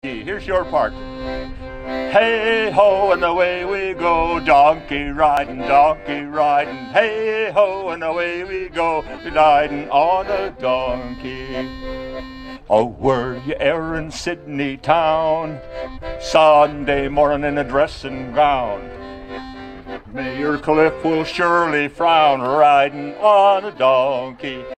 Here's your part. Hey ho, and away we go, donkey riding, hey ho, and away we go, riding on a donkey. Oh, were you e'er in Sidney town, Sunday morning in a dressing gown? Mayor Cliff will surely frown, riding on a donkey.